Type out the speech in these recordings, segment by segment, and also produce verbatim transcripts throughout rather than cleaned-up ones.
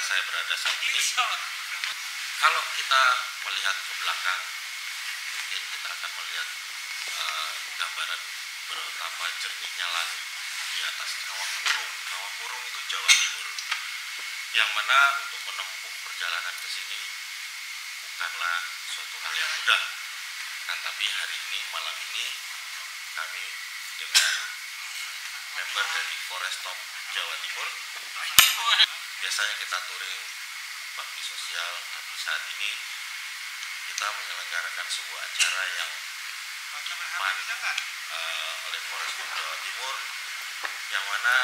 saya berada saat ini. Kalau kita melihat ke belakang, mungkin kita akan melihat uh, gambaran betapa jernihnya langit di atas kawah murung. Kawah murung itu Jawa Timur, yang mana untuk menempuh perjalanan ke sini bukanlah suatu hal yang mudah. Nah, tapi hari ini, malam ini, kami dengan member dari Forescom Jawa Timur, biasanya kita touring bakti sosial, tapi saat ini kita menyelenggarakan sebuah acara yang dipandu uh, oleh Forescom Jawa Timur, yang mana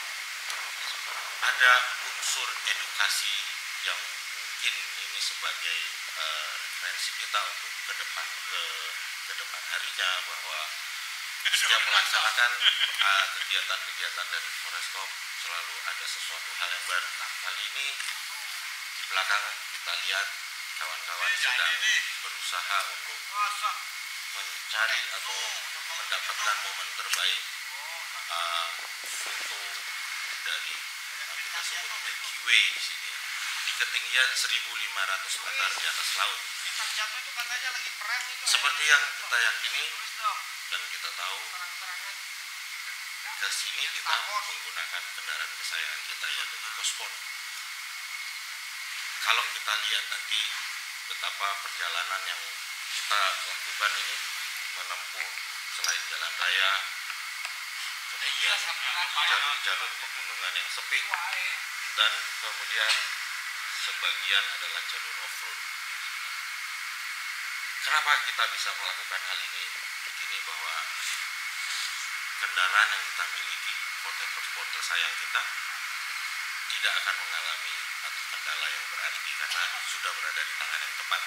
ada unsur edukasi yang mungkin ini sebagai uh, referensi kita untuk ke depan ke, ke depan harinya, bahwa setiap melaksanakan uh, kegiatan-kegiatan dari Forescom selalu ada sesuatu hal yang baru. Nah, kali ini di belakang kita lihat kawan-kawan sedang berusaha untuk mencari atau mendapatkan momen terbaik uh, foto dari uh, kita sebut Milky Way di sini, di ketinggian seribu lima ratus meter di atas laut. Seperti yang kita yakini dan kita tahu, ke sini kita menggunakan kendaraan kesayangan kita, yaitu EcoSport. Kalau kita lihat nanti betapa perjalanan yang kita lakukan ini menempuh selain jalan raya, kemudian jalur-jalur pegunungan yang sepi, dan kemudian sebagian adalah jalur off-road. Kenapa kita bisa melakukan hal ini? Ini bahwa kendaraan yang kita miliki, porter-porter tersayang kita, tidak akan mengalami atau kendala yang berarti karena sudah berada di tangan yang tepat.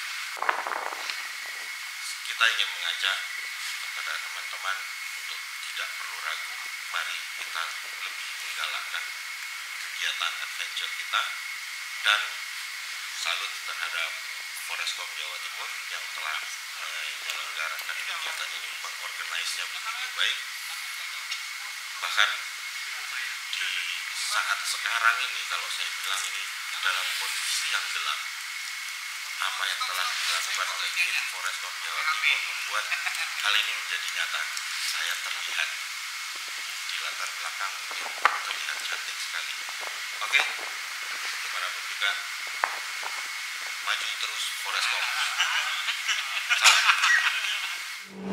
Kita ingin mengajak kepada teman-teman untuk tidak perlu ragu, mari kita lebih menggalakkan kegiatan adventure kita, dan salut terhadap Forescom Jawa Timur yang telah menyelenggarakan kegiatan ini, mengorganisnya begitu baik. Bahkan di saat sekarang ini, kalau saya bilang ini dalam kondisi yang gelap, apa yang telah dilakukan oleh tim Forescom Jawa Timur membuat hal ini menjadi nyata. Saya terlihat di latar belakang, terlihat cantik sekali. Oke, dimanapun juga, maju terus Forescom. Salam.